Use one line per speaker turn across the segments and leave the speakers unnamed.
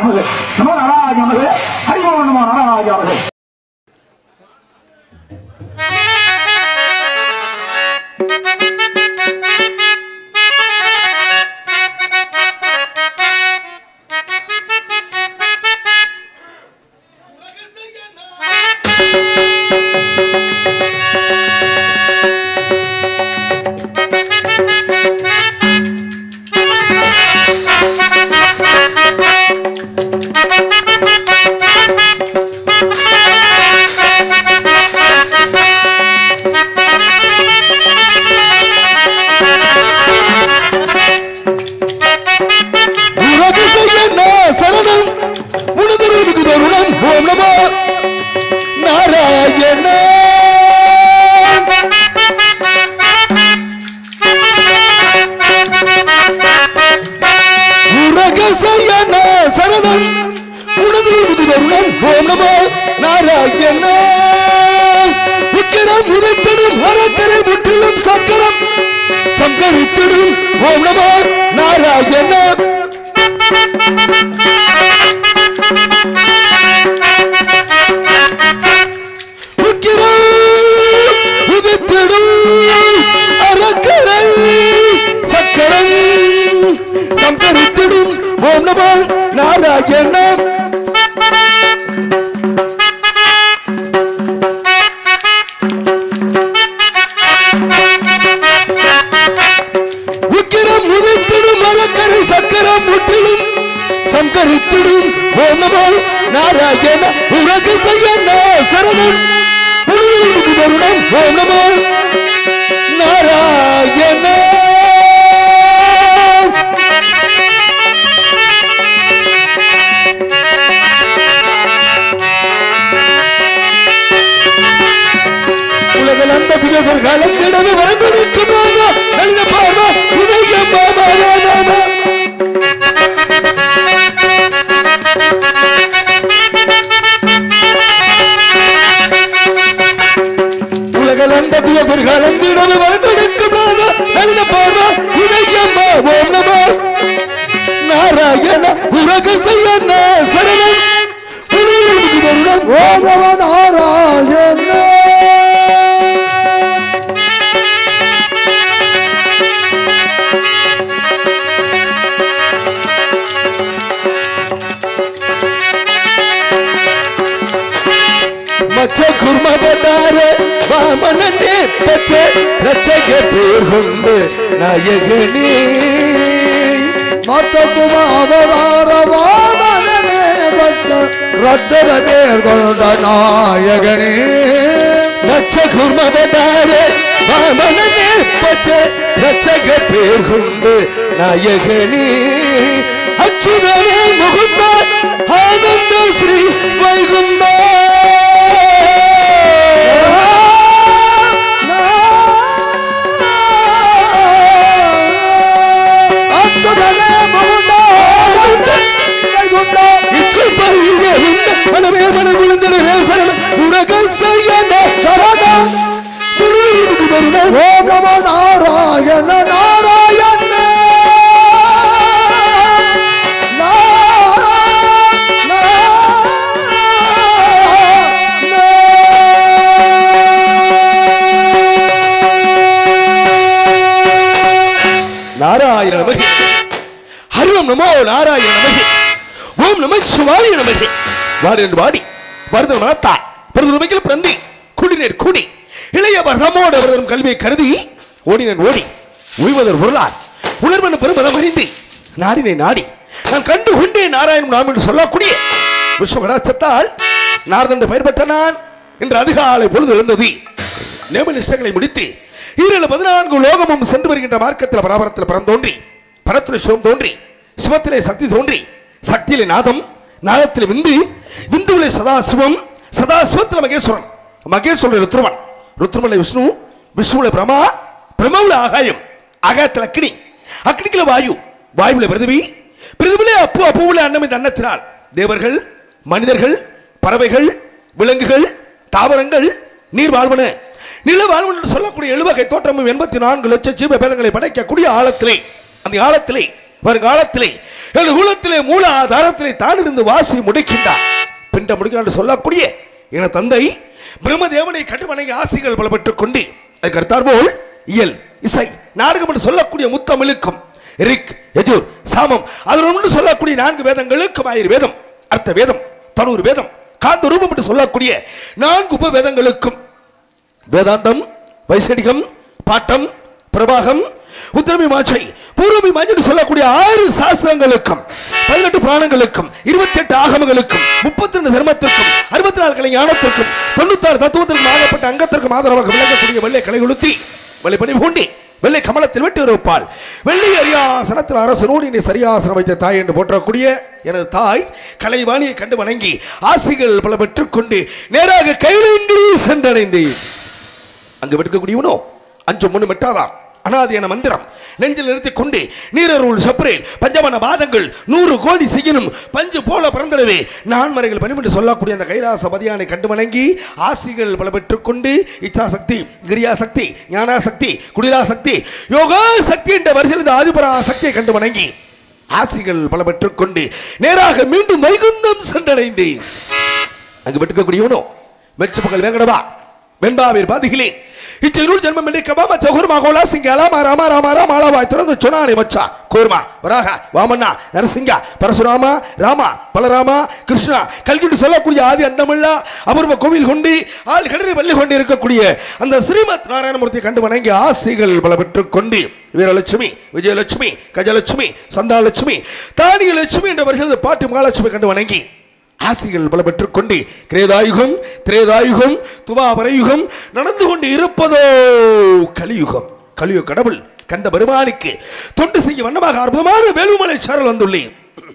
நமக்கு நமோ நாராஜ நமக்கு ஹரிமோ நமோ நாராஜ நமக்கு.
வாடி வருதல் மனத்தார் பெருதுமைகள் பிரந்தி குடிநீர் கூடி இளைய வர்க்கமோடு அவர்களும் கல்வியை கருதி ஓடினன் ஓடி உய்வதர் பொருளார் உணர்வன பெருமதம் அறிந்து நாடினை நாடி நான் கண்டு கொண்டே நாராயணன் நாம் என்று சொல்லக்கூடிய விஸ்வகடாச்சத்தால் நாரதன் பெயர் பெற்ற நான் இன்று அதிகாலை பொழுது எழுந்தது நேம நிஷ்டங்களை முடித்து 14 லோகமும் சென்று வருகின்ற மார்க்கத்தில் பராபரத்தில் பரந்தோன்றி பரத்தில் சிவம் தோன்றி சிவத்திலே சக்தி தோன்றி சக்தியிலே நாதம் நாதத்தில் விந்து விந்துவிலே சதாசிவம் சதாசிவத்தில் மகேஸ்வரன் மகேஸ்வரன் ருத்ரமன் ருத்ரமலை விஷ்ணு விஷ்ணுவில பிரமா பிரமாவுல ஆகாயம் ஆகாயத்தில் அக்னி அக்னிக்குல வாயு வாயுவில பிருதிவி பிருதிவிலே அப்பு அப்புவில அன்னம் இந்த அன்னத்தினால் தேவர்கள் மனிதர்கள் பறவைகள் விலங்குகள் தாவரங்கள் நீர் வாழ்வன நில வாழ்வன என்று சொல்லக்கூடிய 7 வகை தோற்றமும் 84 லட்சம் ஜீவ பேதங்களை படைக்கக்கூடிய ஆழத்திலே அந்த ஆழத்திலே வருங்காலத்திலே என் குலத்திலே மூல ஆதாரத்திலே தான் இருந்து வாசி முடிக்கின்றார். பிண்ட முடிக்கிறான் சொல்லக்கூடிய என தந்தை பிரம்மதேவனை கண்டு வணங்கி ஆசிகள் பல பெற்றுக் கொண்டு அதுக்கு அடுத்தாற்போல் இயல் இசை நாடகம் என்று சொல்லக்கூடிய முத்தமிழுக்கும் ரிக் யஜுர் சாமம் அதனொன்று சொல்லக்கூடிய 4 வேதங்களுக்கும் ஆயுர்வேதம் அர்த்த வேதம் தனூர் வேதம் காந்த ரூபம் என்று சொல்லக்கூடிய 4 உபவேதங்களுக்கும் வேதாந்தம் வைசடிகம் பாட்டம் பிரபாகம் உத்தரமி மாச்சை பூர்வமி மாச்சை சொல்லக்கூடிய 6 சாஸ்திரங்களுக்கும் 18 புராணங்களுக்கும் 28 ஆகமங்களுக்கும் 32 தர்மத்திற்கும் 64 கலை ஞானத்திற்கும் 96 தத்துவத்திற்கும் ஆகப்பட்ட அங்கத்திற்கும் ஆதரவாக விளங்கக்கூடிய வெள்ளை கலை கொளுத்தி வெள்ளை பணி பூண்டி வெள்ளை கமலத்தில் வெட்டி இருப்பாள் வெள்ளி அரியாசனத்தில் அரசனோடு நீ சரியாசனம் வைத்த தாய் என்று போற்றக்கூடிய எனது தாய் கலைவாணியை கண்டு வணங்கி ஆசிகள் பல பெற்றுக் கொண்டு நேராக கைலங்கிரி சென்றடைந்தேன். அங்கு வெட்டுக்கக்கூடியவனோ 5 3 மெட்டாதாம் அனாதி என மந்திரம் நெஞ்சில் நிறுத்திக் கொண்டு நீரருள் சப்ரேல் பஞ்சமன பாதங்கள் 100 கோடி செய்யணும் பஞ்சு போல பிறந்தனவே நான்மறைகள் பணிமென்று சொல்லக்கூடிய அந்த கைலாச பதியானை கண்டு வணங்கி ஆசிகள் பல பெற்றுக் கொண்டு இச்சா சக்தி கிரியா சக்தி ஞானா சக்தி குடிலா சக்தி யோகா சக்தி என்ற வரிசையில் இந்த ஆதிபரா சக்தியை கண்டு வணங்கி ஆசிகள் பல பெற்றுக் கொண்டு நேராக மீண்டும் வைகுந்தம் சென்றடைந்தேன். அங்கு வெட்டுக்கக்கூடியவனோ மெச்சு பகல் வேங்கடவா வெண்பாவீர் பாதிகளே இச்சையுள் ஜென்மம் கபாம சகுர்மா கோலா சிங்க அலாமா ராமா ராமா ராமா ஆலவாய் திறந்து சொன்னானே மச்சா கூர்மா வராக வாமண்ணா நரசிங்கா பரசுராமா ராமா பலராமா கிருஷ்ணா கல்கிட்டு சொல்லக்கூடிய ஆதி அந்தமில்லா அபூர்வ கோவில் கொண்டு ஆள் கடலில் வள்ளி கொண்டு இருக்கக்கூடிய அந்த ஸ்ரீமத் நாராயணமூர்த்தியை கண்டு வணங்கி ஆசைகள் பல பெற்றுக் கொண்டு வீரலட்சுமி விஜயலட்சுமி கஜலட்சுமி சந்தாலட்சுமி தானியலட்சுமி என்ற வருஷம் பாட்டு மகாலட்சுமி கண்டு வணங்கி ஆசிகள் பல பெற்றுக் கொண்டு கிரேதாயுகம் திரேதாயுகம் துவாபரயுகம் நடந்து கொண்டு இருப்பதோ கலியுகம். கலியுக கடவுள் கண்ட பெருமானுக்கு தொண்டு செய்ய வண்ணமாக அற்புதமான வேலுமலை சாரல் வந்துள்ளேன்.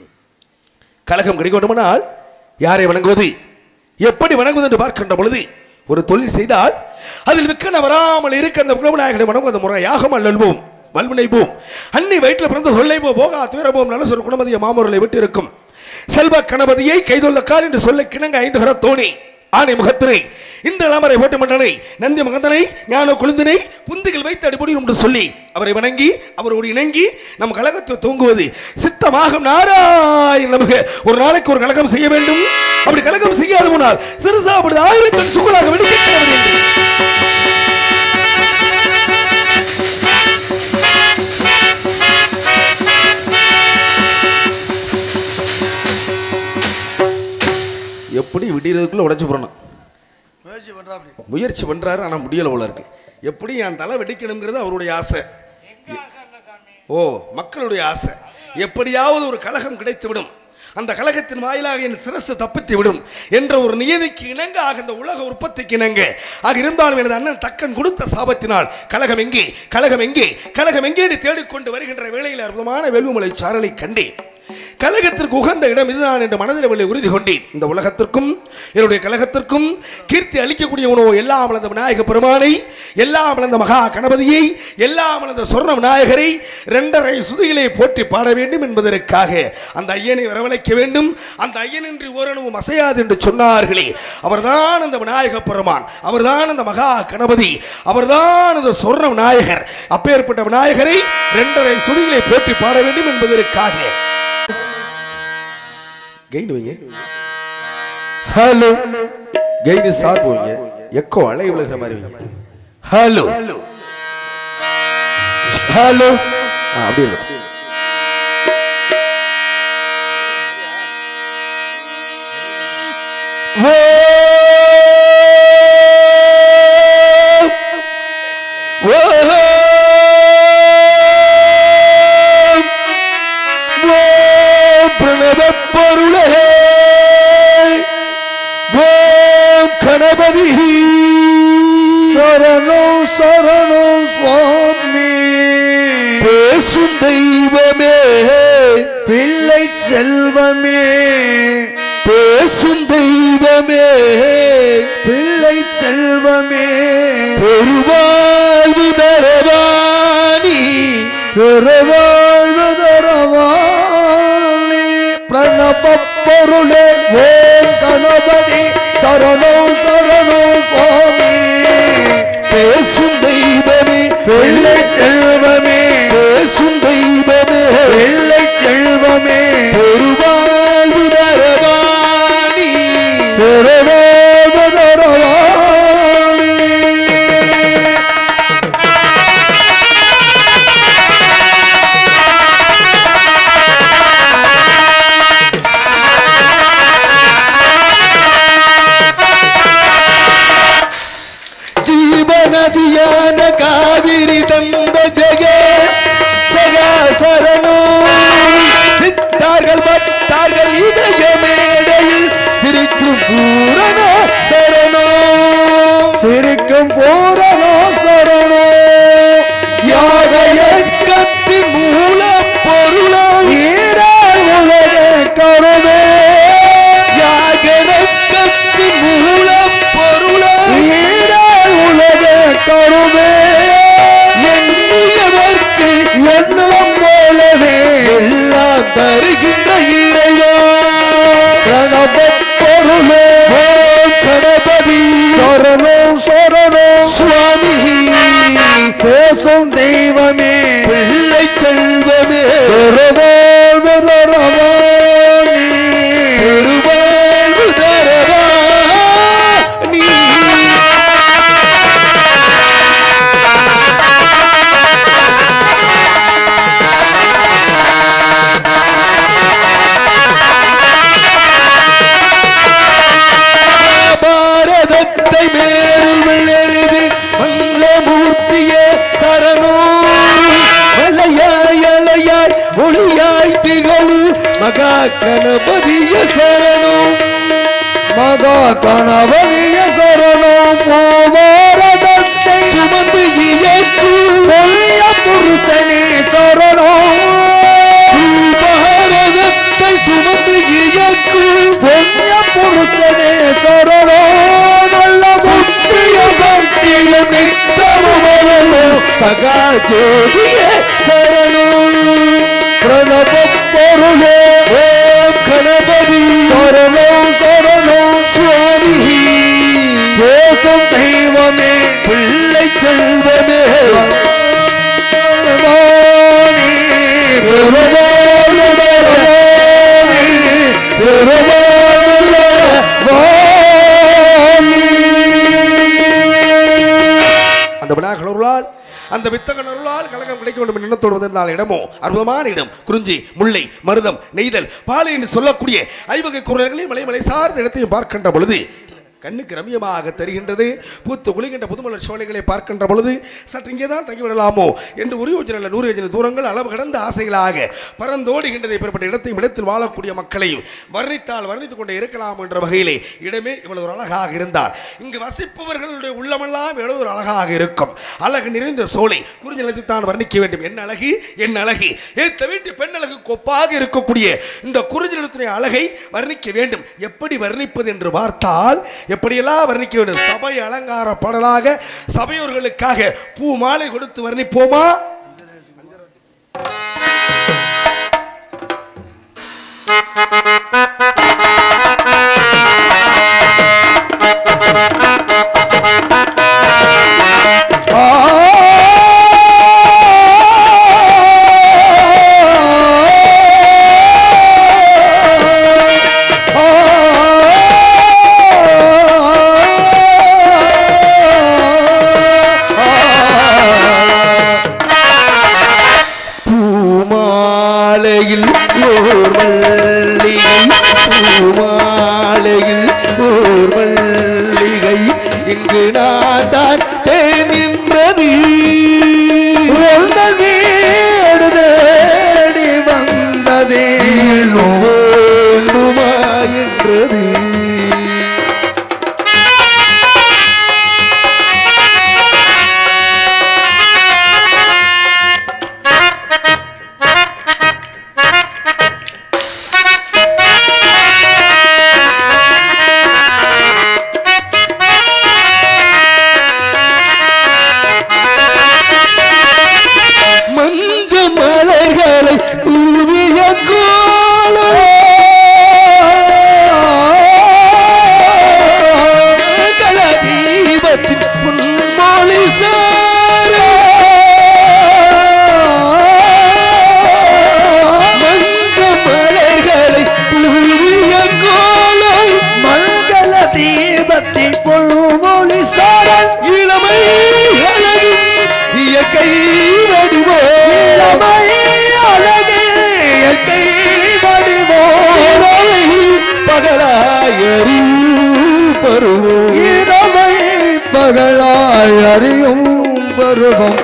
கலகம் கிடைக்கணுமானால் யாரை வணங்குவது எப்படி வணங்குவது என்று பார்க்கின்ற பொழுது ஒரு தொழில் செய்தால் அதில் விற்க வராமல் இருக்க அந்த குணநாயகனை வணங்குவது முறையாகும் அல்லல்வோம் வல்வினைவோம் அன்னை வயிற்றில் பிறந்த சொல்லைவோ போகா துயரவோம் நல்ல சொல் குணமதிய மாமூரலை விட்டு இருக்கும் செல்வ கணபதியை கைதொல்ல கால் என்று சொல்ல கிணங்க 5 கரத்தோணி ஆனை முகத்தினை இந்த இளமரை போட்டு மண்டனை நந்தி மகந்தனை ஞான குழுந்தினை புந்திகள் வைத்து அடிபடி என்று சொல்லி அவரை வணங்கி அவரோடு இணங்கி நம் கழகத்தை தூங்குவது சித்தமாகும். நாராயண நமக்கு ஒரு நாளைக்கு ஒரு கழகம் செய்ய வேண்டும். அப்படி கழகம் செய்யாத முன்னால் சிறுசாபடி 1000 டன் சுகலாக வெடிக்க எப்படி விடியறதுக்குள்ள உடைச்சு போறணும் முயற்சி பண்றாரு ஆனா முடியல போல இருக்கு. எப்படி என் தலை வெடிக்கணுங்கிறது அவருடைய ஆசை. ஓ மக்களுடைய ஆசை. எப்படியாவது ஒரு கலகம் கிடைத்து விடும் அந்த கலகத்தின் வாயிலாக என் சிரசு தப்பித்து விடும் என்ற ஒரு நியதிக்கு இணங்க ஆக இந்த உலக உற்பத்திக்கு இணங்க ஆக இருந்தாலும் எனது அண்ணன் தக்கன் கொடுத்த சாபத்தினால் கலகம் எங்கே கலகம் எங்கே கலகம் எங்கே தேடிக்கொண்டு வருகின்ற வேளையில் அற்புதமான வேலுமலை சாரலை கண்டேன். கலகத்திற்கு உகந்த இடம் இதுதான் என்று மனதில் வெள்ளை உறுதி கொண்டேன். இந்த உலகத்திற்கும் என்னுடைய கலகத்திற்கும் கீர்த்தி அளிக்கக்கூடிய உணவு எல்லாம் வளர்ந்த விநாயக பெருமானை எல்லாம் வளர்ந்த மகா கணபதியை எல்லாம் வளர்ந்த சொர்ண விநாயகரை 2.5 சுதிகளை போற்றி பாட வேண்டும் என்பதற்காக அந்த ஐயனை வரவழைக்க வேண்டும். அந்த ஐயனின்றி ஓரளவும் அசையாது என்று சொன்னார்களே அவர்தான் அந்த விநாயக பெருமான் அவர்தான் அந்த மகா கணபதி அவர்தான் அந்த சொர்ண விநாயகர். அப்பேற்பட்ட விநாயகரை 2.5 சுதிகளை போற்றி பாட வேண்டும் என்பதற்காக கெயின் வைங்க ஹலோ கெயின் சார்பு வைங்க எக்கோ அலை விழுகிற மாதிரி வைங்க ஹலோ ஹலோ அப்படி இல்லை கணபதி சரணோ சரணோ சுவாமி பேசும் தெய்வமே பிள்ளை செல்வமே பேசும் தெய்வமே பிள்ளை செல்வமே பெருவாழ்வு தரவாணி பெருவாழ்வு தரவாணி பிரணவ பொருளே ஓம் கணபதி சரணோ சரணோ சுவாமி பேசும் தெய்வமே பிள்ளை செல்வமே பேசும் தெய்வமே பிள்ளை பூரணோ சரணோ
சிரிக்கும் பூரணோ சரணோ யாக
கத்தின் மூல பொருளோ
ஈரால் உலக கருவே
கத்தின் மூல பொருளோ
ஈரால் உலக கருவே
எண்ணியவர்க்கு
எண்ணம் போலவே
எல்லாம் தருகின்ற இறைவா
பிரணவ பொருளே
கணபதி
சரணோ சரணோ
சுவாமி
பேசும் தெய்வமே
பிள்ளை செல்வமே
பெருமாள் தரவாணி
பெருமாள் தரவா நீ பாரதத்தை மேருள் எழுதி மங்களமூர்த்தியே சரணோ அலையாய் அலையாய் ஒளியாய் திகழு மகா கணபதிய சரணோ
மகா கணபதிய சரணோ பாரதத்தை
சுமந்து இயக்கும்
பொல்லிய புருஷனே சரணோ
பாரதத்தை சுமந்து இயக்கும்
பொல்லிய புருஷனே சரணோ நல்ல புத்திய சக்தியும் நித்தமும்
சகா ஜோதியே சரணோ
பிரணவ பொருளே
ஓம் கணபதி
சரணோ சரணோ
சுவாமி
பேசும் தெய்வமே
பிள்ளை செல்வமே
வாணி பெருமாள் தரவாணி பெருமாள் வாணி
அந்த விநாயகர் அந்த வித்தகன் அருளால் கலகம் கிடைக்க வேண்டும் என்று எண்ணத்தோடு வந்திருந்தால் இடமோ அற்புதமான இடம் குறிஞ்சி முல்லை மருதம் நெய்தல் பாலை என்று சொல்லக்கூடிய ஐவகை குரல்களில் மலை சார்ந்த இடத்தையும் பார்க்கின்ற பொழுது கண்ணுக்கு ரம்யமாக தெரிகின்றது. பூத்து குளிக்கின்ற புதுமலர் சோலைகளை பார்க்கின்ற பொழுது சற்று இங்கே தான் தங்கிவிடலாமோ என்று ஒரு யோஜனை 100 யோஜனை தூரங்கள் அளவு கடந்த ஆசைகளாக பறந்தோடுகின்றதை பெறப்பட்ட இடத்தையும் இடத்தில் வாழக்கூடிய மக்களையும் வர்ணித்தால் வர்ணித்துக் கொண்டே இருக்கலாம் என்ற வகையிலே இடமே இவ்வளவு ஒரு அழகாக இருந்தால் இங்கு வசிப்பவர்களுடைய உள்ளமெல்லாம் எவ்வளவு ஒரு அழகாக இருக்கும். அழகு நிறைந்த சோலை குறிஞ்சி நிலத்தை தான் வர்ணிக்க வேண்டும். என்ன அழகு என்ன அழகு! ஏத்த வீட்டு பெண் அழகு கொப்பாக இருக்கக்கூடிய இந்த குறிஞ்சி நிலத்தினுடைய அழகை வர்ணிக்க வேண்டும். எப்படி வர்ணிப்பது என்று பார்த்தால் எப்படியெல்லாம் வர்ணிக்க வேண்டும்? சபை அலங்கார பாடலாக சபையோர்களுக்காக பூ மாலை கொடுத்து வர்ணிப்போமா? இங்கு நான் தான் நின்றது
தேடி வந்ததே
வேண்டுமா என்றது.
பகலாய் அறியும் பருவம்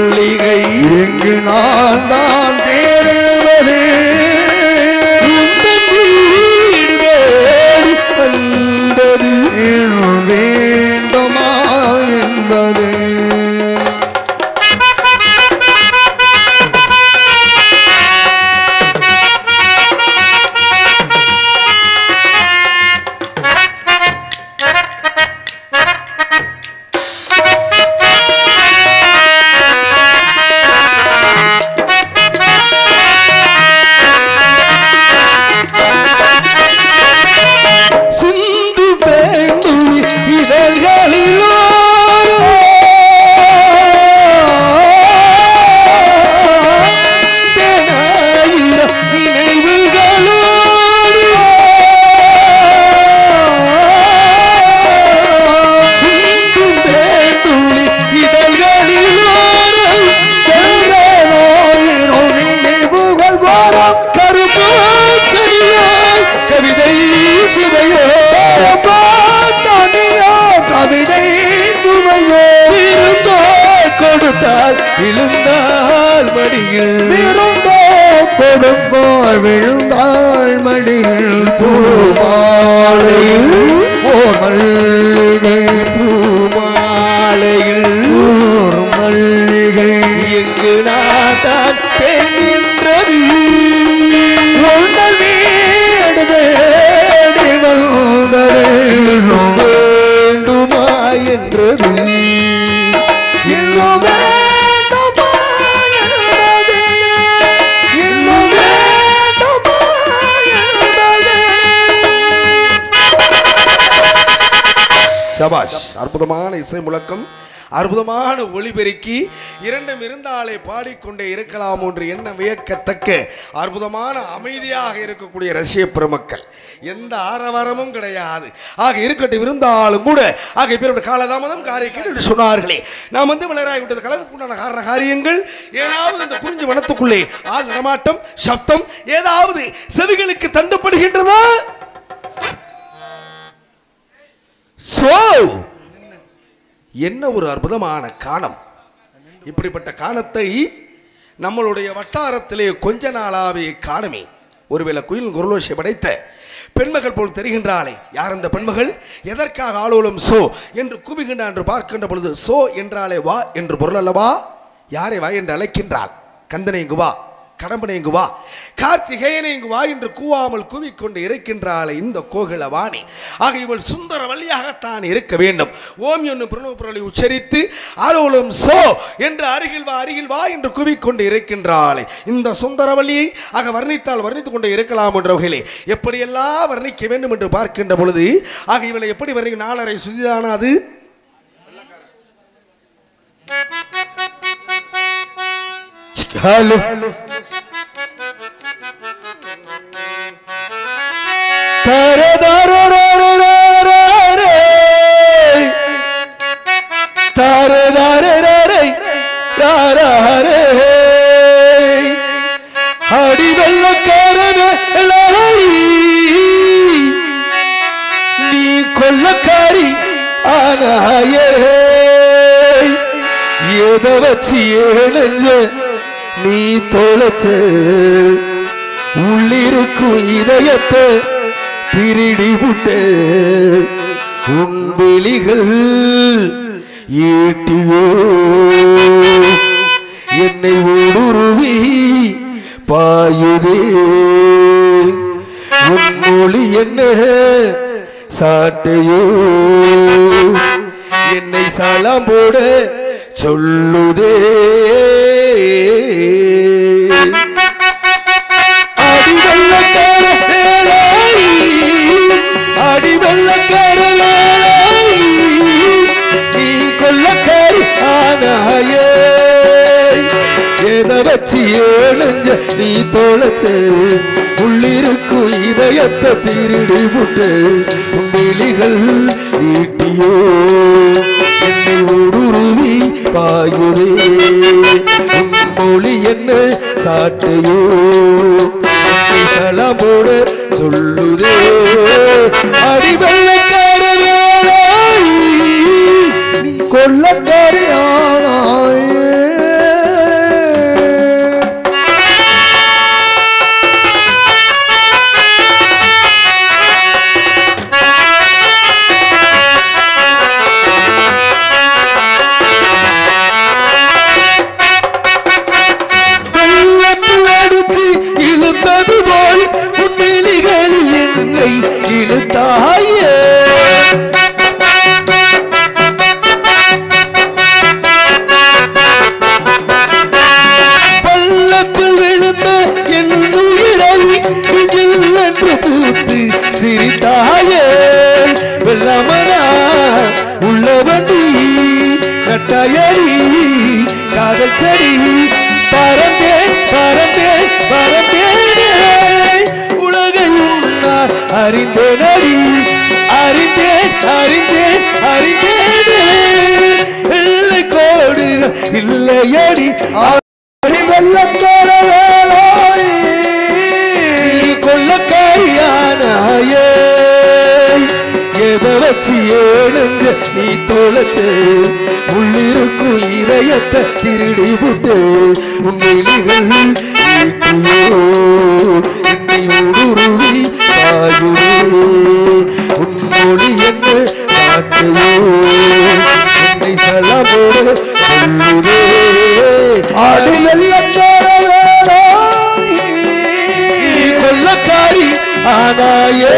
மல்லிகை எங்கு நான் தான் தேடுவது கொடுப்பாள் விழுந்தாள் மடியில் பூமாலையில் ஓர் மல்லிகை
பூமாலையில்
ஓர் மல்லிகை
எங்கு நான் பெண்கின்றது
உங்கள் வீடு தேடி வந்தது
வேண்டுமா என்றது
இன்னும் வேண்டுமா என்பது இன்னும் வேண்டுமா என்பது
சபாஷ். அற்புதமான இசை முழக்கம், அற்புதமான ஒளிபெருக்கி, இரண்டும் இருந்தாலே பாடிக்கொண்டே இருக்கலாம் என்று என்ன வியக்கத்தக்க அற்புதமான அமைதியாக இருக்கக்கூடிய ரசிக பெருமக்கள். எந்த ஆரவாரமும் கிடையாது. ஆக இருக்கட்டும், இருந்தாலும் கூட ஆக இப்ப காலதாமதம் காரியங்கள் என்று சொன்னார்களே, நாம் விளையாடிவிட்டது கலகத்துக்குண்டான காரண காரியங்கள் ஏதாவது இந்த குறிஞ்சி வனத்துக்குள்ளே ஆள் நடமாட்டம், சப்தம் ஏதாவது செவிகளுக்கு தண்டுபடுகின்றதா? என்ன ஒரு அற்புதமான காணம். இப்படிப்பட்ட காணத்தை நம்மளுடைய வட்டாரத்திலே கொஞ்ச நாளாவே காணுமே. ஒருவேளை குயில் குரலோசை படைத்த பெண்மகள் போல் தெரிகின்றாளே, யார் அந்த பெண்மகள்? எதற்காக ஆளோலம் சோ என்று கூவுகின்றான் என்று பார்க்கின்ற பொழுது, சோ என்றாலே வா என்று பொருள் அல்லவா? யாரை வா என்று அழைக்கின்றாள்? கந்தனை இங்கு வா, கடம்பனை இங்கு வா, கார்த்திகேயனை இங்கு வா என்று கூவாமல் கூவிக்கொண்டு இருக்கின்றாளே இந்த கோகிலவாணி. ஆக இவள் சுந்தர வழியாகத்தான் இருக்க வேண்டும். ஓம் என்னும் பிரணவ பொருளை உச்சரித்து ஆலோலம் சோ என்று அருகில் வா என்று கூவிக்கொண்டு இருக்கின்றாளே இந்த சுந்தரவல்லியை ஆக வர்ணித்தால் வர்ணித்துக் கொண்டு இருக்கலாம் என்ற வகையிலே எப்படியெல்லாம் வர்ணிக்க வேண்டும் என்று பார்க்கின்ற பொழுது ஆக இவளை எப்படி வர்ணிக்க? 4.5 சுதிதானா அது? ஹலோ அடி வெள்ளக்காரனே நீ கொள்ளக்காரி ஆனாயே எதை வச்சு ஏனஞ்ச நீ தொலைச்ச உள்ளிருக்கும் இதயத்தை திருடி விட்டு உன் வெளிகள் ஈட்டியோ என்னை ஊடுருவி பாயுதே உன் மொழி என்ன சாட்டையோ என்னை சலாம் போட சொல்லுதே அடி வெள்ளக்காரே நீ கொள்ளக்காரி ஆனாயே எதை வச்சு ஏழுஞ்ச நீ தொலைச்ச உள்ளிருக்கும் இதயத்தை திருடி விட்டு விழிகள் ஈட்டியோ என்னை ஊடுருவி பாயுதே மொழி என்ன சாட்டையோ சலமோட சொல்லுதே அடி வெள்ளக்காரே
கொள்ளக்காரி ஆனாயே
இழுத்தது போல் உண்மைகளில் என்னை இழுத்தாயே பள்ளத்தில் விழுந்த என் உயிரை என்று பூத்து சிரித்தாயே வெள்ளமனா உள்ளவண்டி நட்டாயரி காதல் செடி பரந்தேன் பரந்தேன் பரந்தேன் உலகையும் நான் அறிந்தேனடி அறிந்தேன் அறிந்தேன் அறிந்தேன் இல்லை கோடுகள் இல்லையடி
வெள்ளக்காரே
கொள்ளக்காரியானாயே எதை வச்சு ஏழுங்க நீ தொலைச்சு உள்ளிருக்கும் இதயத்தை திருடி விட்டு உன் வெளிகள் ஈட்டியோ
ஆனாயே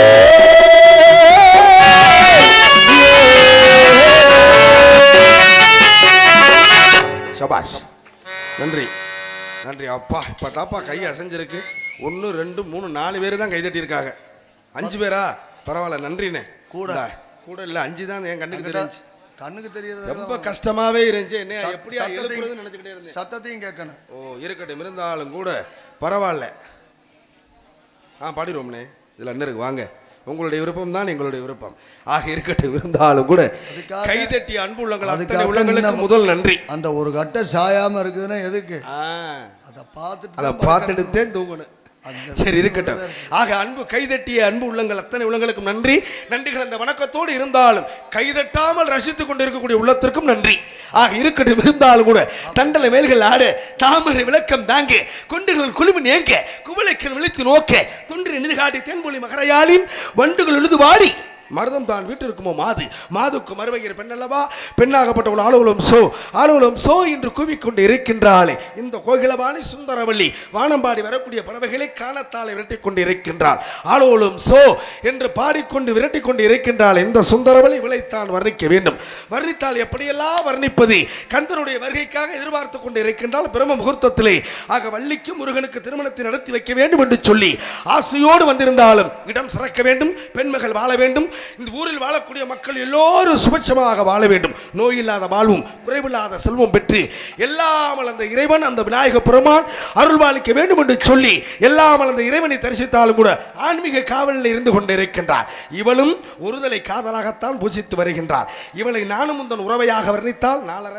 சபாஷ். நன்றி நன்றி அப்பா. இப்போ தாப்பா கை அசைஞ்சிருக்கு. 1 2 3 4 பேர் தான் கை தட்டியிருக்காங்க. 5 பேரா? பரவாயில்ல, நன்றிண்ணே. கூட கூட இல்லை, 5 தான் என் கண்ணுக்கு தெரிஞ்சு.
கண்ணுக்கு தெரியுது.
ரொம்ப கஷ்டமாவே இருந்துச்சு. என்ன எப்படியா நினைச்சுக்கிட்டே இருந்தேன்.
சத்தத்தையும் கேட்கணும்.
ஓ இருக்கட்டும், இருந்தாலும் கூட பரவாயில்ல. பாடிடுவோம்னே. இதில் அண்ணருக்கு வாங்க. உங்களுடைய விருப்பம் தான் எங்களுடைய விருப்பம். ஆக இருக்கட்டும், இருந்தாலும் கூட கைதட்டி அன்பு உள்ளங்கள் அத்தனை உள்ளங்களுக்கு முதல் நன்றி.
அந்த ஒரு கட்டை சாயாம இருக்குதுன்னா எதுக்கு? அதை
பார்த்துட்டு தூங்கணும். சரி இருக்கட்டும். ஆக அன்பு கைதட்டிய அன்பு உள்ளங்கள் அத்தனை உள்ளங்களுக்கும் நன்றி. நன்றிகள் அந்த வணக்கத்தோடு இருந்தாலும் கைதட்டாமல் ரசித்துக் கொண்டிருக்கக்கூடிய உள்ளத்திற்கும் நன்றி. ஆக இருக்கட்டும், இருந்தாலும் கூட தண்டலை மேல்கள் ஆட தாமரை விளக்கம் தாங்க கொண்டுகள் குழுவின் ஏங்க குவளைக்கள் விழித்து நோக்க தொன்று நிதிகாட்டி தென்பொழி மகரையாளின் வண்டுகள் எழுது வாடி மருதம் தான் வீட்டிற்குமோ மாது மாதுக்கு மறுவகிற பெண் அல்லவா? பெண்ணாகப்பட்டவள் ஆலோலம் சோ என்று கூவிக்கொண்டு இருக்கின்றாளே இந்த கோகிலவாணி சுந்தரவள்ளி வானம்பாடி வரக்கூடிய பறவைகளை காணத்தாலே விரட்டிக் கொண்டு இருக்கின்றாள். ஆலோலம் சோ என்று பாடிக்கொண்டு விரட்டிக் கொண்டு இருக்கின்றாள். இந்த சுந்தரவள்ளி விளைத்தான் வர்ணிக்க வேண்டும். வர்ணித்தால் எப்படியெல்லாம் வர்ணிப்பது? கந்தனுடைய வருகைக்காக எதிர்பார்த்து கொண்டு இருக்கின்றால் பிரம்ம முகூர்த்தத்திலே. ஆக வள்ளிக்கும் முருகனுக்கு திருமணத்தை நடத்தி வைக்க வேண்டும் என்று சொல்லி ஆசையோடு வந்திருந்தாலும் இடம் சிறக்க வேண்டும், பெண்மகள் வாழ வேண்டும், இந்த ஊரில் வாழக்கூடிய மக்கள் எல்லோரும் சுபட்சமாக வாழ வேண்டும், நோயில்லாத வாழ்வும் குறைவில்லாத செல்வம் பெற்று எல்லாமல் அந்த இறைவன் அந்த விநாயக பெருமான் அருள்வாளிக்க வேண்டும் என்று சொல்லி எல்லாமல் அந்த இறைவனை தரிசித்தாலும் கூட ஆன்மீக காவலில் இருந்து கொண்டிருக்கின்றார். இவளும் ஒருதலை காதலாகத்தான் பூஜித்து வருகின்றார். இவளை நானும் முந்தன் உறவையாக வர்ணித்தால் நாளர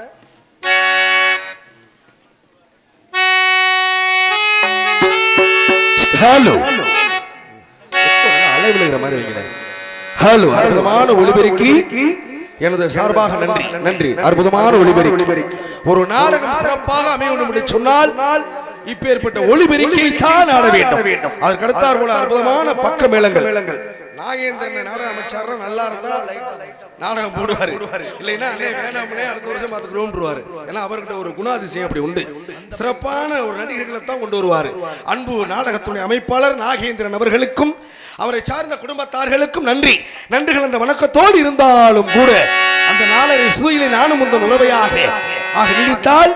ஹலோ அலை விழுகிற மாதிரி வைக்கிறேன். ஹலோ அற்புதமான ஒளிபெருக்கி எனது சார்பாக நன்றி நன்றி. அற்புதமான ஒளிபெருக்கி. ஒரு நாடகம் சிறப்பாக அமைய வேண்டும் என்று சொன்னால் இப்பேற்பட்ட ஒளிபெருக்கியை தான் ஆட வேண்டும். அதற்கடுத்தார் போல அற்புதமான பக்க மேளங்கள். நாகேந்திரன் நாடக அமைச்சர் நல்லா இருந்தா நாடகம் போடுவாரு, இல்லைன்னா வேணாமலே அடுத்த வருஷம் பார்த்துக்கிறோம்ன்றுவாரு. ஏன்னா அவர்கிட்ட ஒரு குணாதிசயம் அப்படி உண்டு. சிறப்பான ஒரு நடிகர்களை தான் கொண்டு வருவாரு. அன்பு நாடகத்துடைய அமைப்பாளர் நாகேந்திரன் அவர்களுக்கும் அவரை சார்ந்த குடும்பத்தார்களுக்கும் நன்றி. நன்றிகள் அந்த வணக்கத்தோடு இருந்தாலும் கூட அந்த நாளரை சூழலை நானும் முந்தன் உறவையாக நீடித்தால்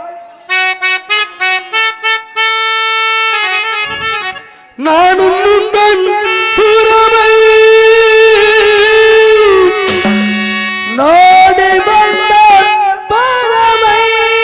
நானும் முந்தன் உறவை
நாடி வந்த பறவை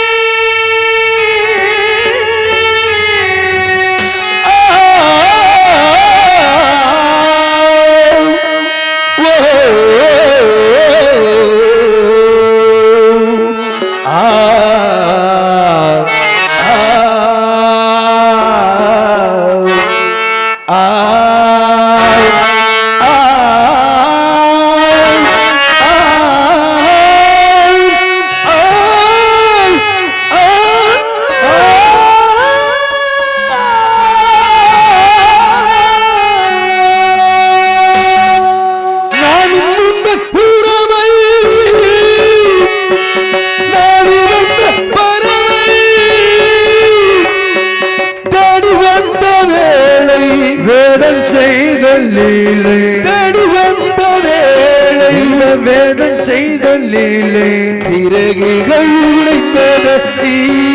வேதம் செய்த லீலை சிறகுகள் உடைத்ததடி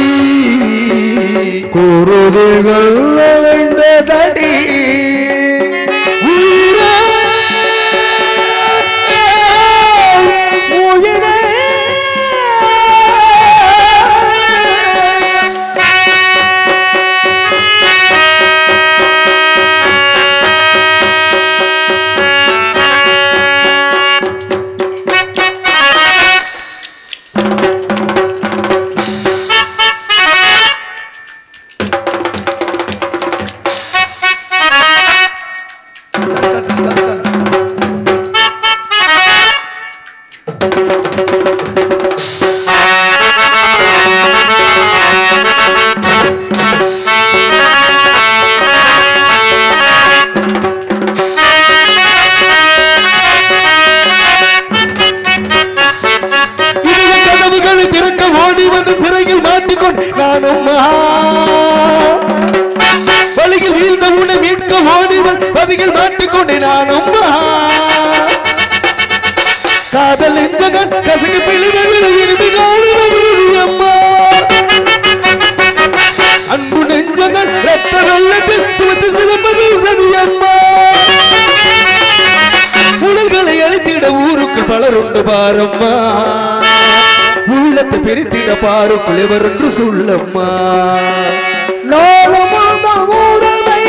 குருதுகள் அலைந்ததடி
சதிகள் மாட்டிக்கொண்டே நானும் காதல் நெஞ்சங்கள் கசக்கு பிழிவதில் இனிமை அம்மா அன்பு நெஞ்சங்கள் ரத்த வெள்ளத்தில் துவத்து சிலம்பது சதியம்மா உடல்களை அழித்திட ஊருக்குள் பலருண்டு பாரம்மா உள்ளத்தை பிரித்திட பாருக்குள் எவர் என்று சொல்லம்மா ஊரவை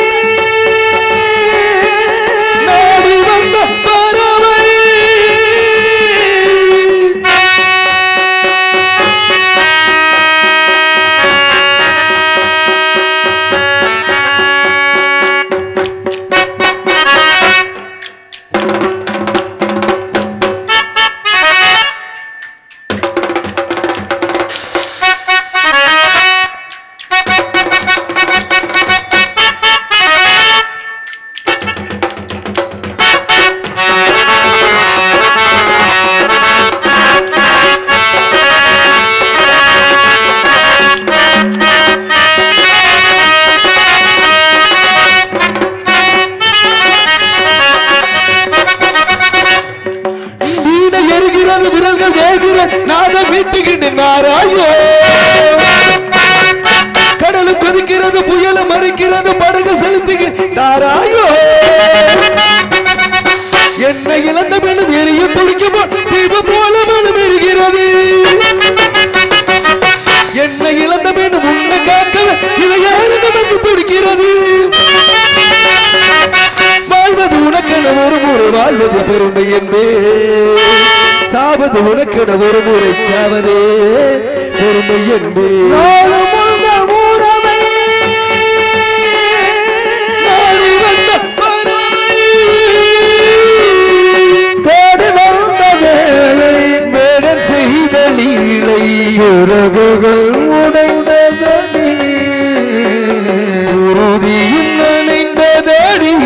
நாடி வந்த பறவை கடலும் கொதிக்கிறது புயலும் மறிக்கிறது படகு செலுத்துகிறாராயோ என்னை இழந்த பெண்ணும் எரிய துடிக்கும் தீபம் போல மனம் எரிகிறது என்னை இழந்த பெண்ணும் உன்னை காக்கவே இளையாறு நமக்கு துடிக்கிறது வாழ்வது உனக்கென ஒரு முறை வாழ்வது பெருமை என்பே சாவது உனக்கென ஒரு முறை சாவதே பெருமை என்பே ஊரவை நாடி வந்த பறவை தேடி வந்த வேளை மேடன் செய்த லீலை உறவுகள் உடைந்ததடி உறுதியும் நனைந்ததடி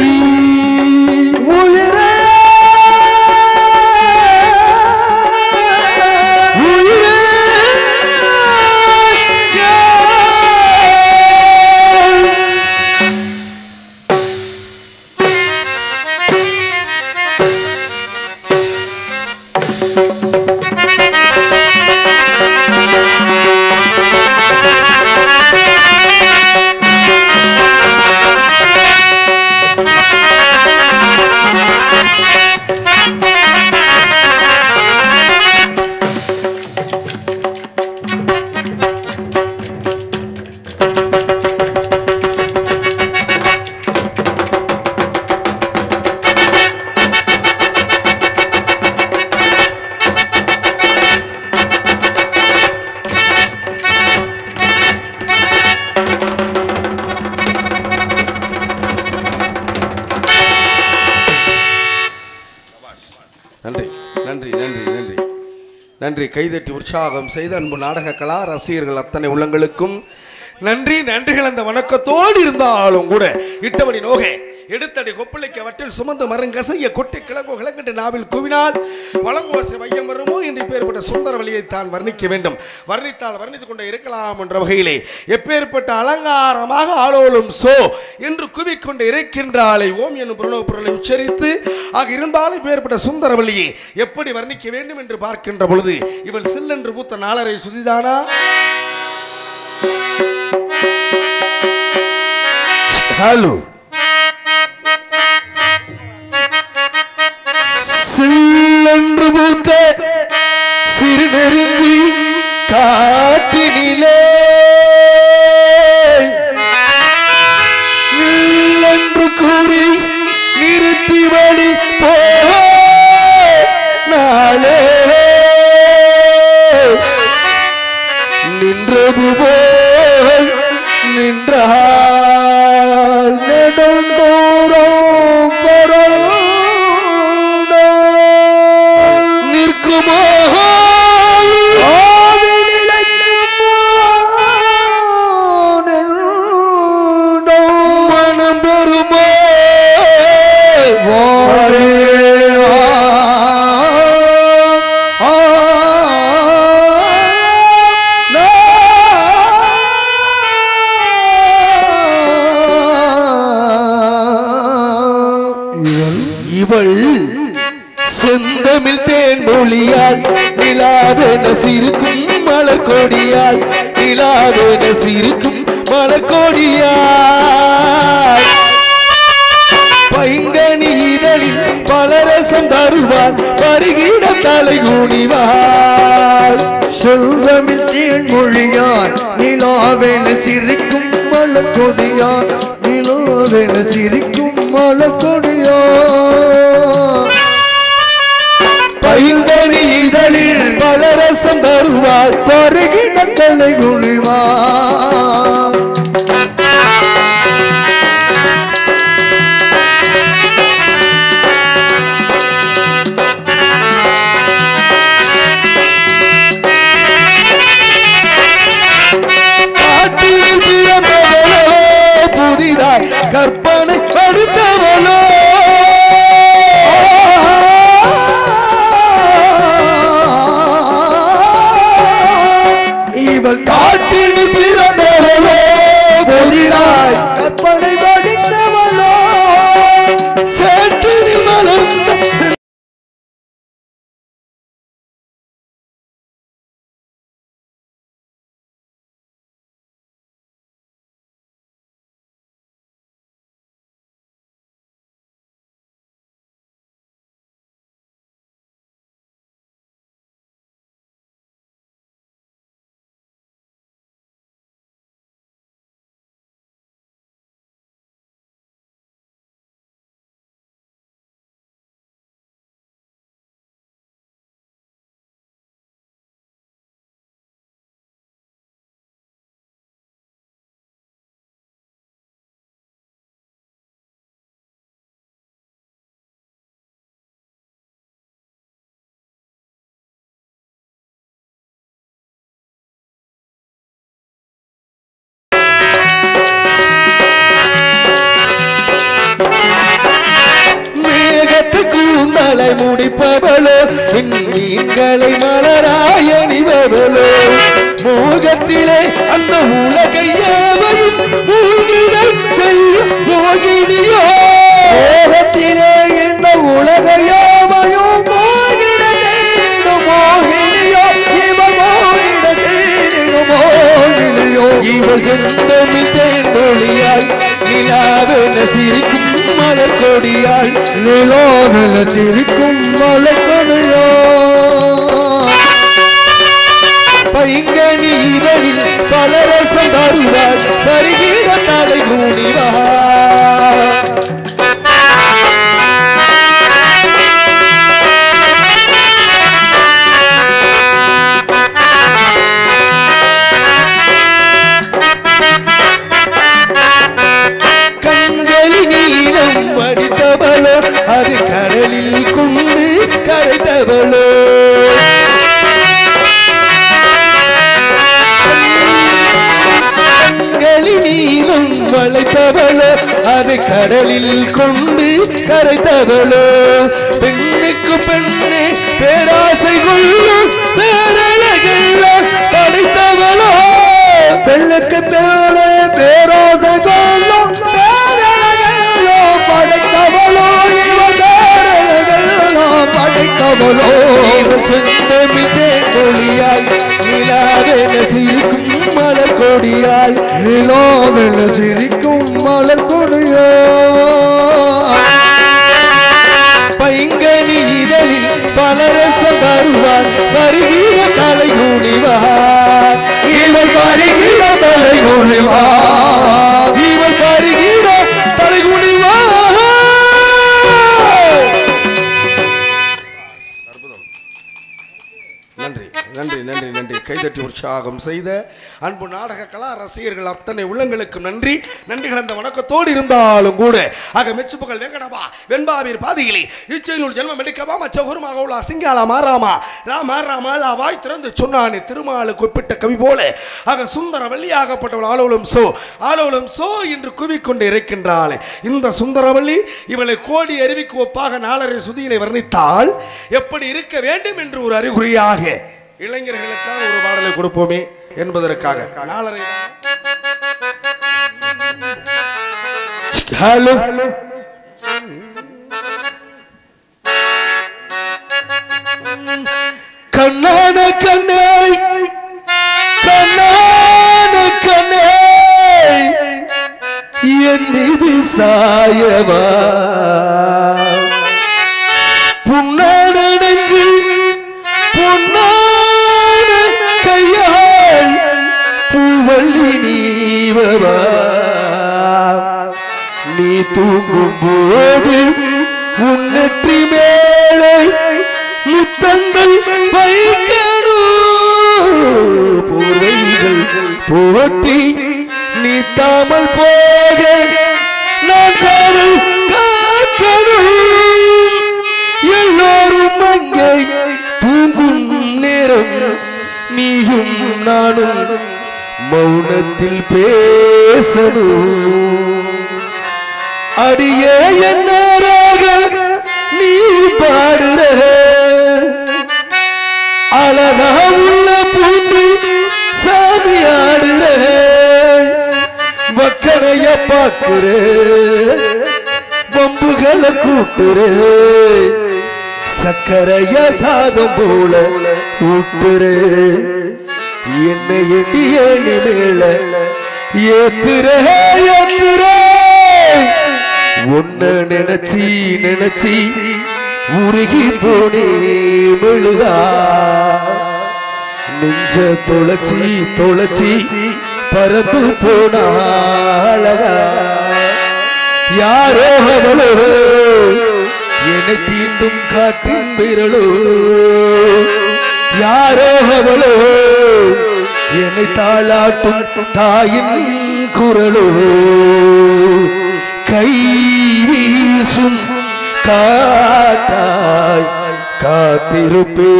நன்றி. கைதட்டி உற்சாகம் செய்த அன்பு நாடக கலா ரசிகர்கள் அத்தனை உள்ளங்களுக்கும் நன்றி. நன்றிகள் அந்த வணக்கத்தோடு இருந்தாலும் கூட இட்டபடி நோகே எடுத்தடி கொப்பளிக்க வட்டில் சுமந்து மருங்கசைய கொட்டி கிழங்கோ கிழங்கென்று நாவில் குவினால் வளங்கோசை வையம் வருமோ என்று இப்பேற்பட்ட சுந்தர வழியை தான் வர்ணிக்க வேண்டும். வர்ணித்தால் வர்ணித்துக் கொண்டே இருக்கலாம் என்ற வகையிலே எப்பேற்பட்ட அலங்காரமாக ஆளோலும் சோ என்று குவிக்கொண்டு இருக்கின்றாளை ஓம் என்னும் பிரணவ பொருளை உச்சரித்து ஆக இருந்தாலும் இப்பேற்பட்ட சுந்தர வழியை எப்படி வர்ணிக்க வேண்டும் என்று பார்க்கின்ற பொழுது இவள் சில்லென்று பூத்த நாளரை சுதிதானா? ஹலோ சில்லென்று பூத்த சிறு நெருஞ்சி காட்டினிலே நில்லென்று கூறி நிறுத்தி வழி போலே நின்றது போல் நின்றால் நெடுந்தூரம் நிற்குமோ மனம் பெறுமோ இவள் செந்தமிழ் தேன் மொழியால் நிலாவென சிரிக்கும் மலர் கொடியால் நிலாவென சிரிக்கும் மலர் கொடியால் பைங்கனி இதழில் பலரசம் தருவாள் வருகிற தலை குனிவாள்
செந்தமிழ் தேன் மொழியால் நிலாவென சிரிக்கும் மலர் கொடியால் நிலாவென சிரிக்கும் மலர் கொடியால்
பைங்கனி இதழில் பலரசம் தருவாள்
வருகிற தலை குனிவாள்
கற்பனை படுத்தவளோ
இவள் காட்டில் பிறந்தவளோ புதிதாய் கற்பனை படுத்தவளோ
சேற்றில் மலர்ந்த முடிப்பவளோ மீன்களை மலராய அணிபவளோ மோகத்திலே அந்த உலகையாவையும் மூழ்கிடச் செய்யும் மோகினியோ
மோகத்திலே இந்த உலகையாவையும் மூழ்கிடச் செய்யும் மோகினியோ இவள் மூழ்கிடச் செய்யும் மோகினியோ
இவள் செந்தமிழ் தேன் மொழியால் நிலாவென சிரிக்கும் மலர் கொடியாள்
நிலாவென சிரிக்கும் மலர் கொடியாள்
பைங்கனி இதழில் பலரசம் தருவாள் வருகிற தலை குனிவாள் வடித்தவளோ அது கடலில் கொண்டு கரைத்தவளோ நீளம் வளைத்தவளோ அது கடலில் கொண்டு கரைத்தவளோ பெண்ணுக்கு பெண்ணே பேராசை கொள்ளும் பேரழகெல்லாம் படைத்தவளோ
பெண்ணுக்கு பெண்ணே பேராசை கொள்ளும் பேரழகெல்லாம் படைத்தவளோ இவள் பேரழகெல்லாம் படைத்தவளோ
செந்தமிழ் தேன் மொழியால் நிலாவென சிரிக்கும் மலர் கொடியால்
நிலாவென சிரிக்கும் மலர் கொடியால்
பைங்கனி இதழில் பலரசம் தருவாள் வருகிற தலை குனிவாள்
இவள் வருகிற தலை குனிவாள்
இவள் வருகிற தலை குனிவாள் நன்றி நன்றி நன்றி நன்றி கைதட்டி உற்சாகம் செய்த அன்பு நாடக கலா ரசிகர்கள் அத்தனை உள்ளங்களுக்கும் நன்றி நன்றி கலந்த வணக்கத்தோடு இருந்தாலும் கூட ஆக மெச்சுப்புகள் வெங்கடபா வெண்பாவீர் பாதிகளே இச்சையினுள் ஜென்மம் எடுக்கவா மச்சகுருமாக உள்ள சிங்காலா மாறாமா ராமா வாய் திறந்து சொன்னானே திருமாலு குறிப்பிட்ட கவி போல ஆக சுந்தர வள்ளியாகப்பட்டவள் ஆலோலம் சோ என்று குவிக்கொண்டு இருக்கின்றாள் இந்த சுந்தரவள்ளி இவளை கோடி அருவிக்கு ஒப்பாக நாலரை சுதியினை வர்ணித்தால் எப்படி இருக்க வேண்டும் என்று ஒரு அறிகுறியாக இளைஞர்களுக்காக ஒரு பாடலை கொடுப்போமே என்பதற்காக நாலரை ஹலோ கண்ணே கண்ணான கண்ணே என் மீது சாயவா புண்ணான நெஞ்சு பொன்னான கையால் பூவள்ளி நீவவா நீ தூங்கும் போது உன்னற்றி மேலே முத்தங்கள் வைக்கணும் போர்வைகள் போட்டி நீ தாமல் போக நான் காவல் காக்கணும் எல்லோரும் அங்கே தூங்கும் நேரம் நீயும் நானும் மௌனத்தில் பேசணும் அடியே என்னராக நீ பாடுற அழகா உள்ள பூண்டு சாமி ஆடுற வக்கனைய பாக்குற பம்புகளை கூட்டுற சக்கரைய சாதம் போல ஊட்டுற என்னை எண்ணிய மேல ஏத்துற ஏத்துற உன்ன நினைச்சி நினைச்சி உருகி போனே மெழுகா நெஞ்ச தொலைச்சி தொலைச்சி பறந்து போனா அழகா யாரோ அவளோ என்னை தீண்டும் காற்றின் விரலோ யாரோ அவளோ என்னை தாளாட்டும் தாயின் குரலோ கை வீசும் காட்டாய் காத்திருப்பே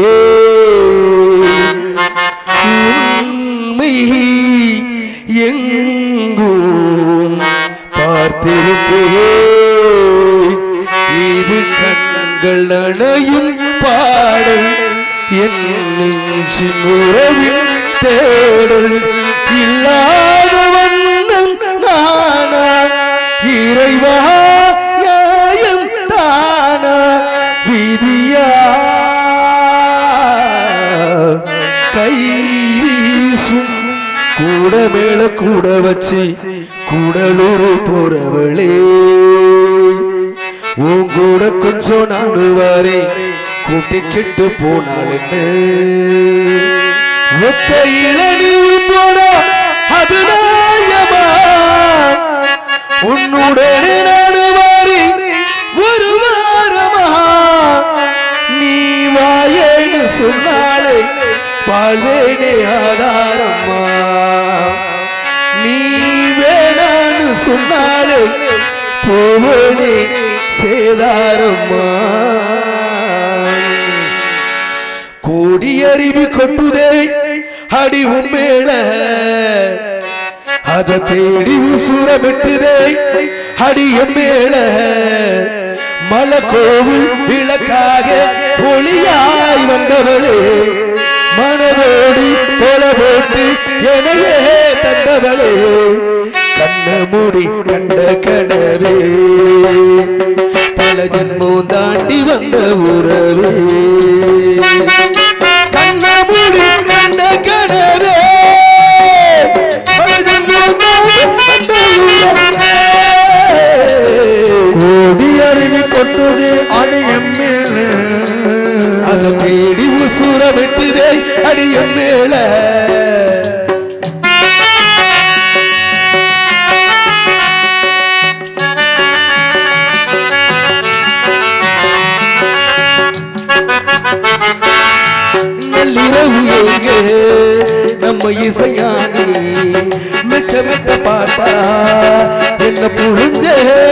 உண்மை எங்கும் பார்த்திருப்பே இது கண்கள் அணையும் பாடல் என் நெஞ்சின் உறவின் தேடல் இல்லாத வண்ணம் நானா இறைவா நியாயம் தானா விதியா கை வீசும் கூட மேல கூட வச்சு கூடலூர் போறவளே உன் கூட கொஞ்சம் நானு வாரே கூட்டிக்கிட்டு போனாள் என்ன ஒத்த இளநீ போனா அது நாயமா உன்னுடனே நானு வாரி ஒரு வாரமா நீ வாயேன்னு சொன்னாலே வாழ்வேனே ஆதாரம்மா நீ வேணான்னு சொன்னாலே போவனே சேதாரம்மா கோடி அருவி கொட்டுதே அடி உம்மேள அத தேடி உசுரமிட்டுதே அடிய மேள மலை கோவில் விளக்காக ஒளியாய் வந்தவளே மனதோடி தொலை போட்டு எனையே தந்தவளே கண்ண மூடி கண்ட கனவே பல ஜன்மம் தாண்டி வந்த உறவே கண்ண மூடி கண்ட கனவே பல ஜன்மம் தாண்டி வந்த உறவே
கோடி அருவி கொட்டுது அது எம்மேல
அத தேடி உசுர விட்டுதே அடிய மேல நள்ளிரவு எங்கே நம்ம இசையானி மெச்சமெட்ட பாட்டா என்ன புழிஞ்சே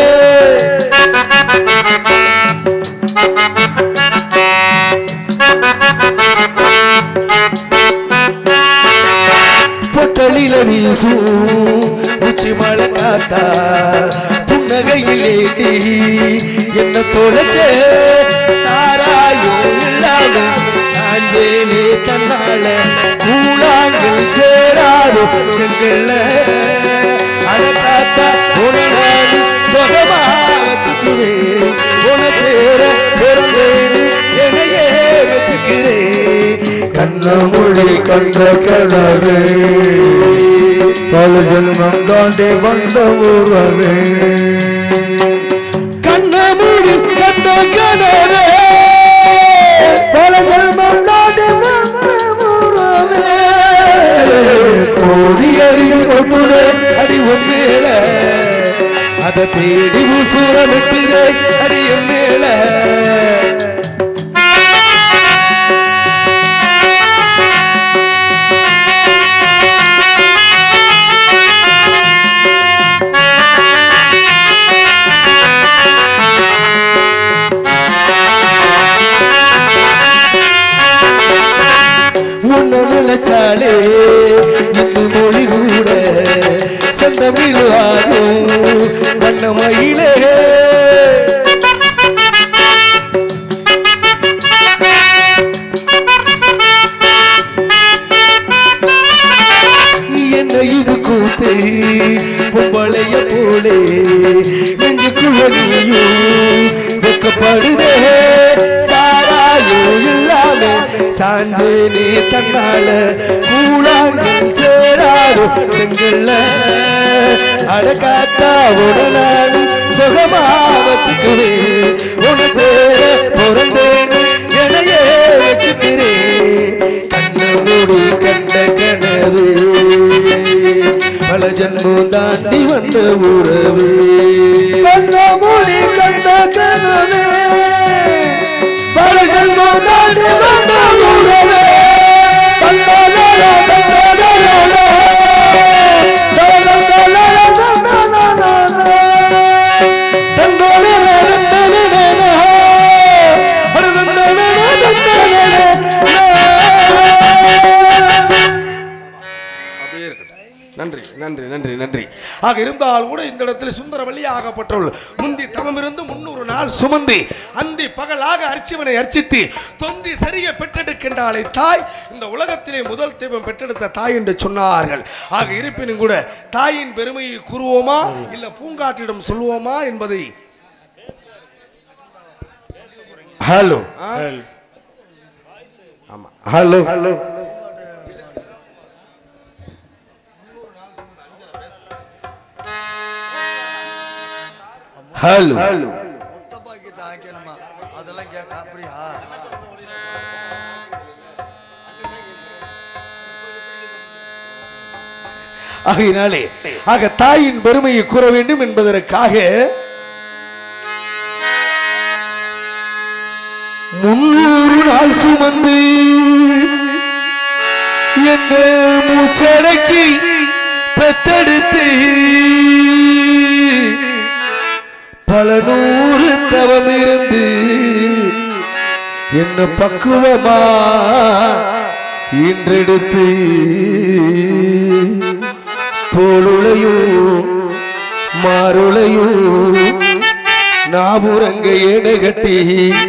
பொட்டலில வீசும் உச்சி மழை காத்தா புன்னகையில் ஏடி என்ன தொலைச்சே சாராயோ இல்லாம காஞ்சேனே தன்னால கூழாங்கள் சேராதோ செங்கல்ல அதை காத்தா உனக்கு சொகமா வச்சுக்குவேன் உன சேர பிறந்தேன்னு என்னையே வச்சுக்கிறேன் கண்ண
கண்ட கனவே பல ஜென்மம் தாண்டி வந்த உறவே
கண்ணமூடி கண்ட கனவே
பல ஜென்மம் தாண்டி வந்த உறவே
கோடி அறிவு கொண்டுடே அடி ஒன்னேல அதை தேடி உசூரமிட்டுதே அடி மேல உன்னை நினைச்சாலே இந்த மொழி கூட செந்தமிழாகும் வண்ணமயிலே என்ன இது கூத்து பொம்பளைய போலே நெஞ்சுக்குள்ளையும் வெக்கப்படுதே சாராயோ இல்லாம சாஞ்சே நீ தன்னால கூழாங்கில் சேராரோ செங்கல்ல அடக்காத்தா உடனாடு சுகமா வச்சுக்குவேன் உன சேர பிறந்தேன்னு எனையே வச்சுக்கிறேன் கண்ண மூடி கண்ட கனவே பல ஜன்மம் தாண்டி வந்த உறவே
கண்ண மூடி கண்ட கனவே பல ஜென்மம் தாண்டி வந்த உறவே
நன்றி நன்றி நன்றி நன்றி ஆக இருந்தால் கூட இந்த இடத்துல சுந்தரவல்லி ஆகப்பட்டுள்ள முந்தி தவம் இருந்து 300 நாள் சுமந்தி அந்தி பகலாக அர்ச்சிவனை அர்ச்சித்து தொந்தி சரிய பெற்றெடுக்கின்றாளை தாய் இந்த உலகத்திலே முதல் தெய்வம் பெற்றெடுத்த தாய் என்று சொன்னார்கள். ஆக இருப்பினும் கூட தாயின் பெருமையை கூறுவோமா இல்ல பூங்காட்டிடம் சொல்லுவோமா என்பதை ஹலோ ஆமா ஹலோ ஹலோ ஹலோ
முத்தப்பாக்கி தாக்கணுமா அதெல்லாம் கேட்க அப்படியா
ஆகையினாலே ஆக தாயின் பெருமையை கூற வேண்டும் என்பதற்காக 300 நாள் சுமந்து என்ன மூச்சடக்கி பெத்தெடுத்து பல 100 தவம் இருந்து என்ன பக்குவமா இன்றெடுத்து தோளுளையும் மாறுளையும் நாபுரங்க ஏனை கட்டி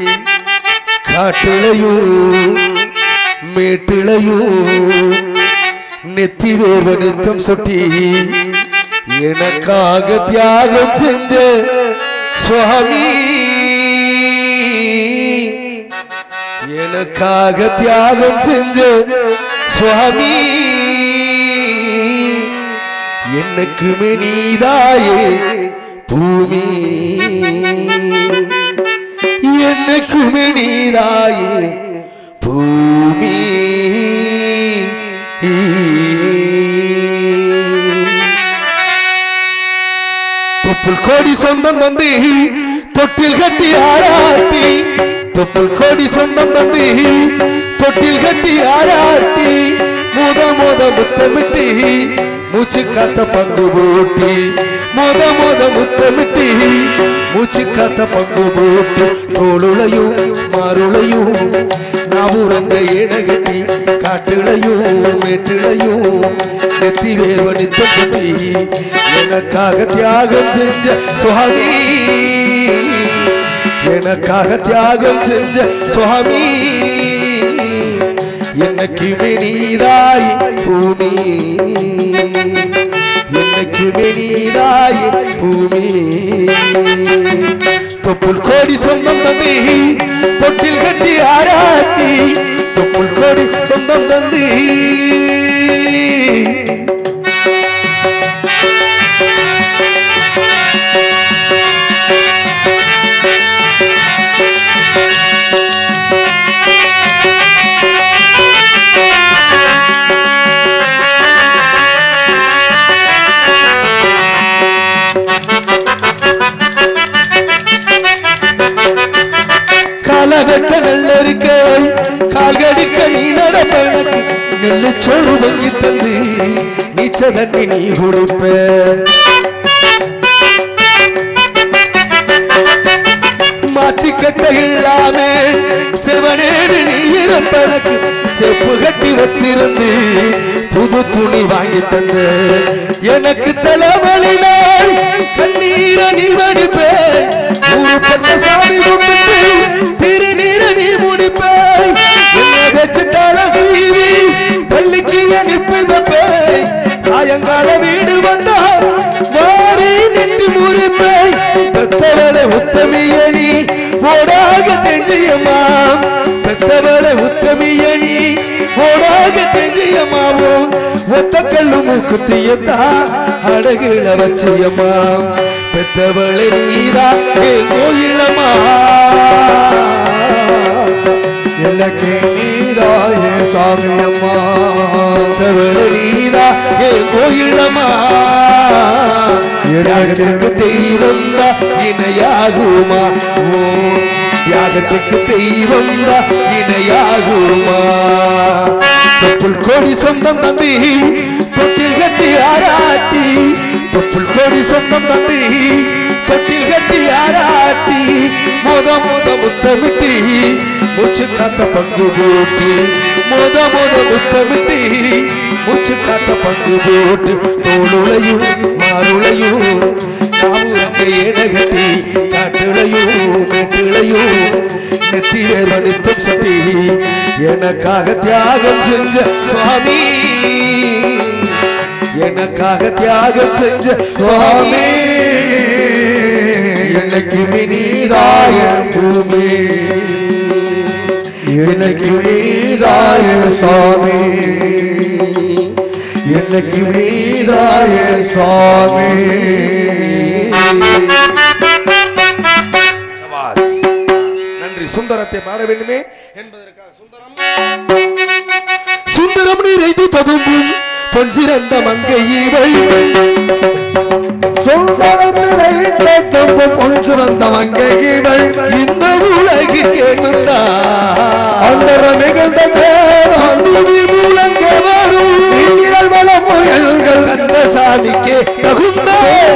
காட்டுளையும் மேட்டுளையும் நெத்தி வேர்வ நித்தம் சொட்டி எனக்காக தியாகம் செஞ்ச சுவாமி எனக்காக தியாகம் செஞ்ச சுவாமி என்னைக்குமே நீதாயே பூமி என்னைக்குமே நீதாயே பூமி தொப்புள் கோடி சொந்தம் தந்து தொட்டில் கட்டி ஆராட்டி தொப்புள் கோடி சொந்தம் தந்து தொட்டில் கட்டி ஆராட்டி மோத முத்தமிட்டி மூச்சு காத்த பங்கு போட்டி மோத முத்தமிட்டி மூச்சு காத்த பங்கு போட்டு தோளுளையும் மாறுளையும் நாவூரங்க ஏனகட்டி காட்டுளையும் மேட்டுளையும் நெத்தி வேவனித்த சுட்டி எனக்காக தியாகம் செஞ்ச சுவாமி எனக்காக தியாகம் செஞ்ச சுவாமி என்னைக்குமே நீதாய் பூமி என்னைக்குமே நீதாய் பூமி தொப்புள் கோடி சொந்தம் தந்தி தொட்டில் கட்டி ஆராட்டி தொப்புள் கோடி சொந்தம் தந்தி காலகட்ட நல்லறிக்க கால்கடிக்க நீ நடப்பஎனக்கு நெல்லு சோறு வங்கி தந்து நீச்ச தண்ணி நீ குடிப்ப மாற்றிக்கட்ட இல்லாம செவனேடு நீ இருப்பஎனக்கு செப்பு கட்டி வச்சிருந்து புது துணி வாங்கி தந்த எனக்கு தலைவலி நாள் கண்ணீர நீ வடிப்ப ஊருப்பட்ட சாமி கும்பிட்டு திருநீர நீ முடிப்ப என்ன வச்சு தலை சீவி பள்ளிக்கு அனுப்பி வைப்ப சாயங்கால வீடு வந்தா வாரி நெட்டி முறிப்ப பெத்தவளை உத்தமியணி ஓடாக தெஞ்சியம்மா பெத்தவளை உத்தமியணி ஓடாக தெஞ்சியம்மாவோ ஒத்த கல்லு மூக்குத்தியத்தா அடகுல வச்சியம்மா பெத்தவளை நீரா ஏ கோயிலம்மா
எனக்கு நீராயே சாமி அம்மா
பெத்தவளை நீரா ஏ கோயிலம்மா யாகத்துக்கு தெய்வம் இணையாகுமா யாகத்துக்கு தெய்வம் இணையாகுமா தொப்புள் கோடி சொந்தம் தந்தி தொட்டில் கட்டி ஆராட்டி தொப்புள் கோடி சொந்தம் தந்தி தொட்டில் கட்டி ஆராட்டி மோத முத்தமிட்டி மூச்சு காத்த பங்கு போட்டு மோத முத்தமிட்டி மூச்சு காத்த பங்கு போட்டு தோளுளையும் மாறுளையும் காவுரங்கை ஏடகட்டி காட்டுளையும் மேட்டுளையும் நெத்தியே மனித்தம் சட்டி எனக்காக தியாகம் செஞ்ச சுவாமி எனக்காக தியாகம் செஞ்ச சுவாமி
எனக்கு நீராய பூமி எனக்கு நீராய சாமி எனக்கு நீராய சாமி
நன்றி சுந்தரத்தை பாட வேண்டுமே என்பதற்காக சுந்தரம் நிறைந்து ததும்பும் பொன்சிறந்த மங்கை இவள்
பொன்சிறந்த மங்கை இவள்
இந்த உலகில் கேட்டுள்ளா
அந்த மிகுந்த
மூலங்க வரும்
முயல்கள்
அந்த சாமிக்கே தகுந்த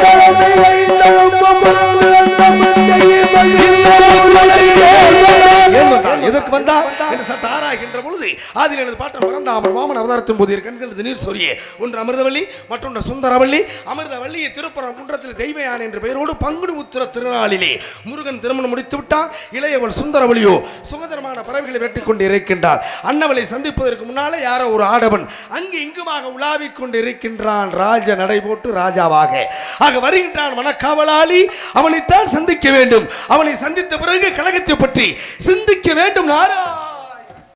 எதற்கு வந்தா என்று சற்று ஆராய்கின்ற பொழுது அதில் எனது பாட்டன் பரந்தாமன் வாமன் அவதாரத்தின் போது கண்களது நீர் சொரியே ஒன்று அமிர்தவள்ளி மற்றொன்று சுந்தரவள்ளி அமிர்தவள்ளியை திருப்பரம் குன்றத்தில் தெய்வ யானை என்ற பெயரோடு பங்குனி உத்திர திருநாளிலே முருகன் திருமணம் முடித்து விட்டான் இளையவள் சுந்தரவள்ளியோ சுகதரமான பறவைகளை வெட்டிக் கொண்டு இருக்கின்றாள் அன்னவளை சந்திப்பதற்கு முன்னாலே யாரோ ஒரு ஆடவன் அங்கு இங்குமாக உலாவிக் கொண்டு இருக்கின்றான் ராஜ நடை போட்டு ராஜாவாக ஆக வருகின்றான் மனக்காவலாளி அவனைத்தான் சந்திக்க வேண்டும் அவனை சந்தித்த பிறகு கழகத்தை பற்றி சிந்திக்க வேண்டும் நாரா